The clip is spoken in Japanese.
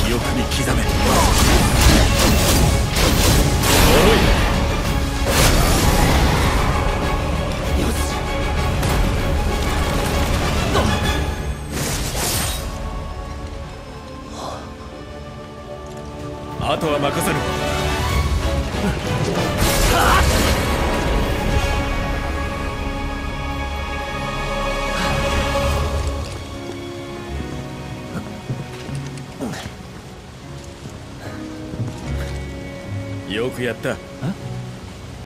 記憶に刻め。あとは任せる。よくやった。